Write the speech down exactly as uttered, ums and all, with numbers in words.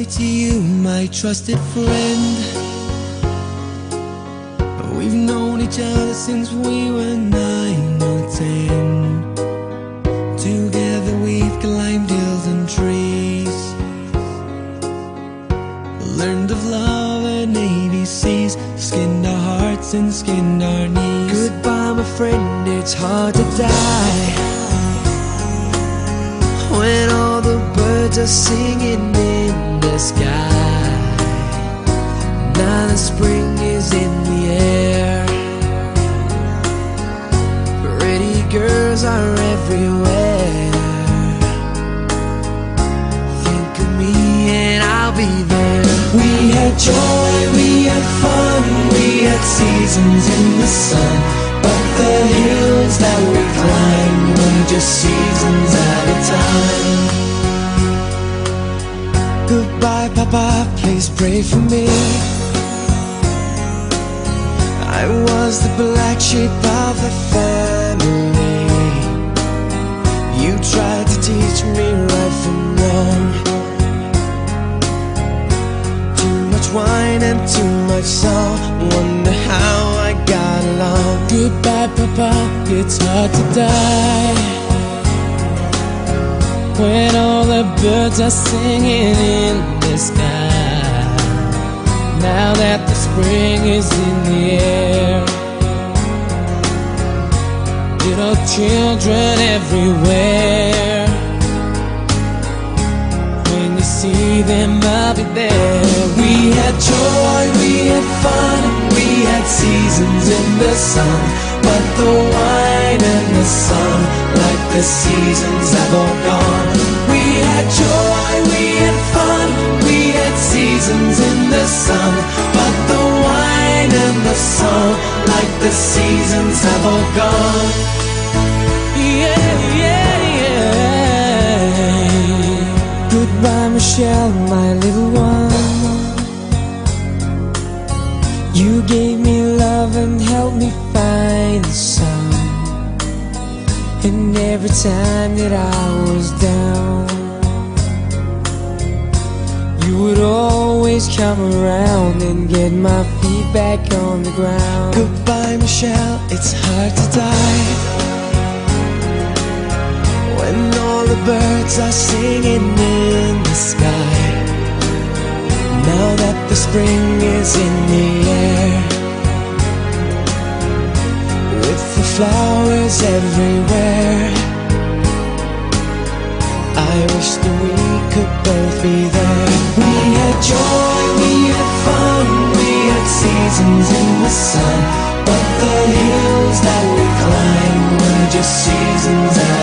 goodbye to you, my trusted friend. We've known each other since we were nine or ten. Together we've climbed hills and trees, learned of love and A B Cs, skinned our hearts and skinned our knees. Goodbye my friend, it's hard to die when all the birds are singing in the sky. Now the spring is in the air, pretty girls are everywhere. Think of me and I'll be there. We had joy, we had fun, we had seasons in the sun, but the hills that we climbed were just seasons at a time. Goodbye Papa, please pray for me. I was the black sheep of the family. You tried to teach me right from wrong. Too much wine and too much salt, wonder how I got along. Goodbye Papa, it's hard to die when all the birds are singing in the sky. Now that the spring is in the air, little children everywhere. When you see them, I'll be there. We had joy, we had fun, we had seasons in the sun, but the wine and the sun, like the seasons have all gone. We had joy, we had fun, we had seasons in the sun, but the wine and the sun, like the seasons have all gone. Yeah, yeah, yeah. Goodbye Michelle, my little one. You gave me love and helped me find the sun, and every time that I was down, you would always come around and get my feet back on the ground. Goodbye Michelle, it's hard to die when all the birds are singing in the sky. Now that the spring is in the air, with the flowers everywhere, I wish that we could both be there. We had joy, we had fun, we had seasons in the sun, but the hills that we climbed were just seasons.